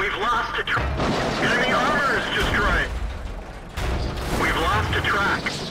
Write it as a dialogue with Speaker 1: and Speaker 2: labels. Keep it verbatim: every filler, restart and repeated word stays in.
Speaker 1: We've lost a track. Enemy armor is destroyed. We've lost a track.